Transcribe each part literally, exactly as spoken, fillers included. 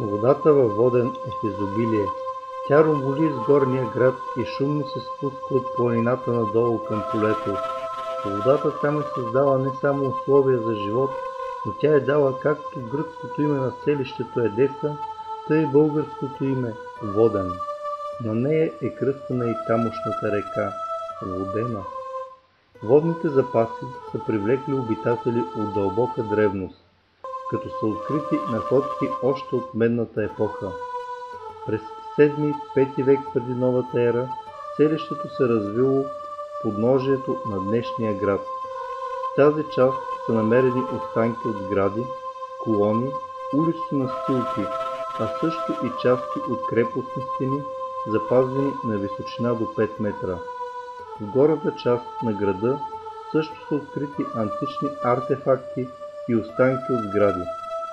Водата във Воден е в изобилие. Тя ромоли из горния град и шумно се спуска от планината надолу към полето. Водата там е създала не само условия за живот, но тя е дала както гръцкото име на селището Едеса, тъй и българското име Воден. На нея е кръстена и тамошната река Водена. Водните запаси са привлекли обитатели от дълбока древност, като са открити находки още от медната епоха. През седми-пети век преди новата ера селището се развило в подножието на днешния град. В тази част са намерени останки от сгради, колони, улични настилки, а също и части от крепостни стени, запазени на височина до пет метра. В горната част на града също са открити антични артефакти и останки от сгради.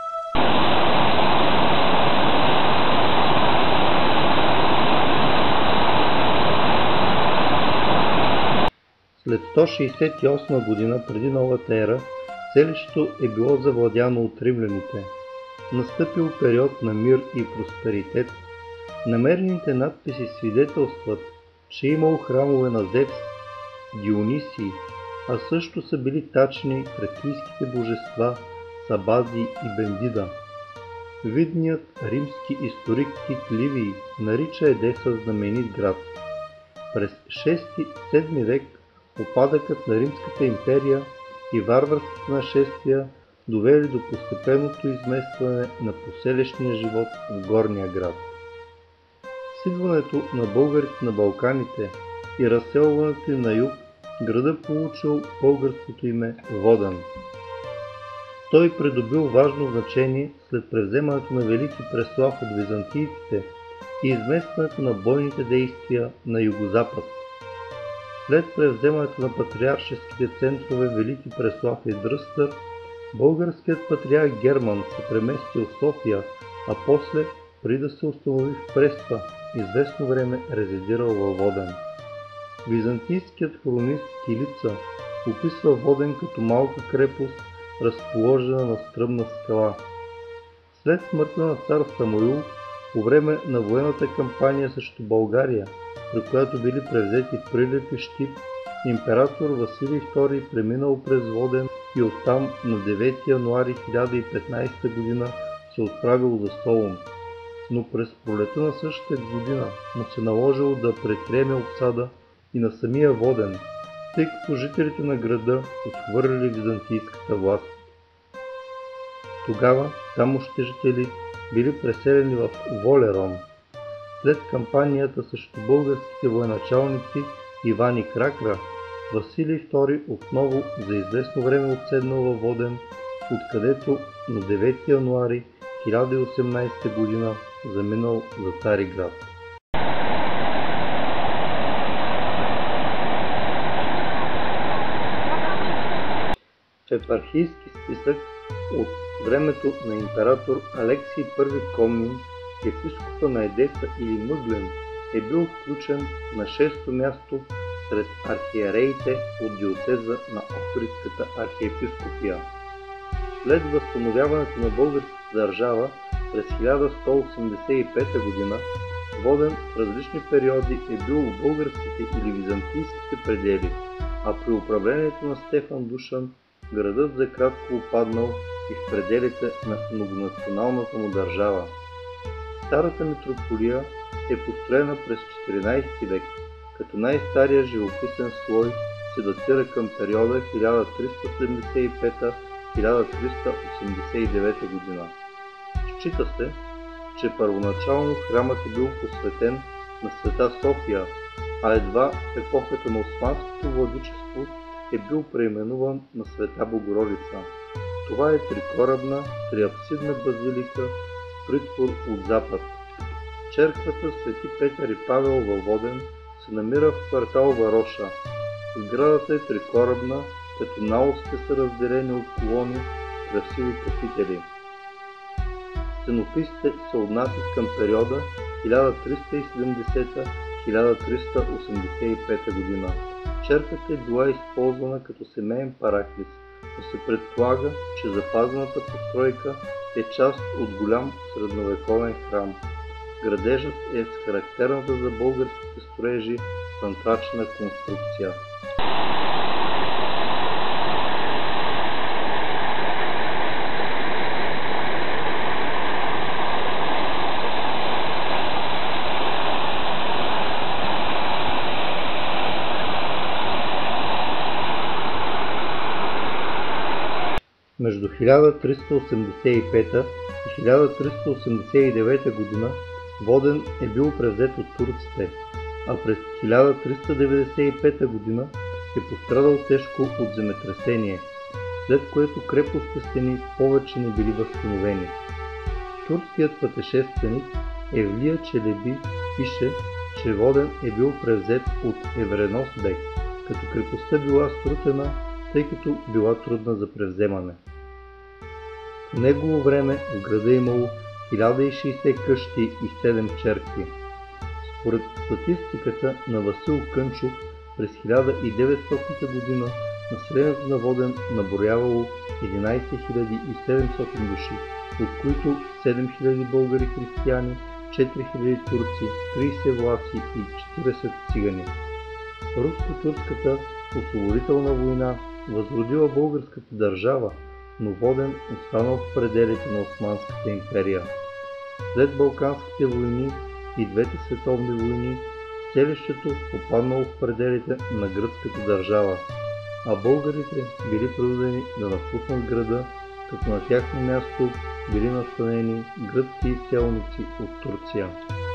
След сто шейсет и осма година преди новата ера, селището е било завладяно от римляните. Настъпил период на мир и просперитет. Намерените надписи свидетелстват, че е имало храмове на Зевс, Дионисий, а също са били тачни тракийските божества Сабази и Бендида. Видният римски историк Тит Ливий нарича Едеса знаменит град. През шести-седми век упадъкът на Римската империя и варварските нашествия довели до постепенното изместване на поселищния живот в горния град. С идването на българите на Балканите и разселването им на юг, градът получил българското име Воден. Той придобил важно значение след превземането на Велики Преслав от византийците и изместването на бойните действия на югозапад. След превземането на патриаршеските центрове Велики Преслав и Дръстър, българският патриарх Герман се преместил в София, а после, преди да се установи в Преспа, известно време резидирал във Воден. Византийският хронист Килица описва Воден като малка крепост, разположена на стръмна скала. След смъртта на цар Самуил, по време на военната кампания срещу България, при която били превзети Прилеп и Щип, император Василий втори преминал през Воден и оттам на девети януари хиляда и петнадесета година се отправил за Солун. Но през пролета на същата година му се наложило да предприеме обсада и на самия Воден, тъй като жителите на града отхвърлили византийската власт. Тогава тамошните жители били преселени в Волерон. След кампанията срещу българските военачалници Иван и Кракра, Василий втори отново за известно време отседнал във Воден, откъдето на девети януари хиляда и осемнадесета година заминал за Цариград. В епархийски списък от времето на император Алексий първи Комнин, епископа на Едеса или Мъглен е бил включен на шесто място сред архиереите от диоцеза на Охридската архиепископия. След възстановяването на българската държава през хиляда сто осемдесет и пета година, Воден в различни периоди е бил в българските или византийските предели, а при управлението на Стефан Душан градът за кратко опаднал и в пределите на многонационалната му държава. Старата митрополия е построена през четиринадесети век, като най-стария живописен слой се датира към периода хиляда триста седемдесет и пета - хиляда триста осемдесет и девета година. Счита се, че първоначално храмът е бил посветен на Света София, а едва в епохата на османското владичество е бил преименуван на Света Богородица. Това е трикорабна, триапсидна базилика с притвор от запад. Черквата Свети Петър и Павел във Воден се намира в квартал Вароша. Сградата е трикорабна, като наостите са разделени от колони с красиви капители. Стенописите се отнасят към периода хиляда триста и седемдесета - хиляда триста осемдесет и пета година. Черквата е била използвана като семеен параклис, но се предполага, че запазената постройка е част от голям средновековен храм. Градежът е с характерната за българските строежи пантрачна конструкция. Между хиляда триста осемдесет и пета и хиляда триста осемдесет и девета година Воден е бил превзет от турците, а през хиляда триста деветдесет и пета година е пострадал тежко от земетресение, след което крепостните стени повече не били възстановени. Турският пътешественик Евлия Челеби пише, че Воден е бил превзет от Евренос бек, като крепостта била срутена, тъй като била трудна за превземане. В негово време в града имало хиляда и шейсет къщи и седем черкви. Според статистиката на Васил Кънчов през хиляда и деветстотната година населението на Воден наброявало единайсет хиляди и седемстотин души, от които седем хиляди българи християни, четири хиляди турци, трийсет власи и четирийсет цигани. Руско-турската освободителна война възродила българската държава, но Воден останал в пределите на Османската империя. След Балканските войни и двете световни войни селището попаднало в пределите на гръцката държава, а българите били принудени да напуснат града, като на тяхно място били настанени гръцки изселници от Турция.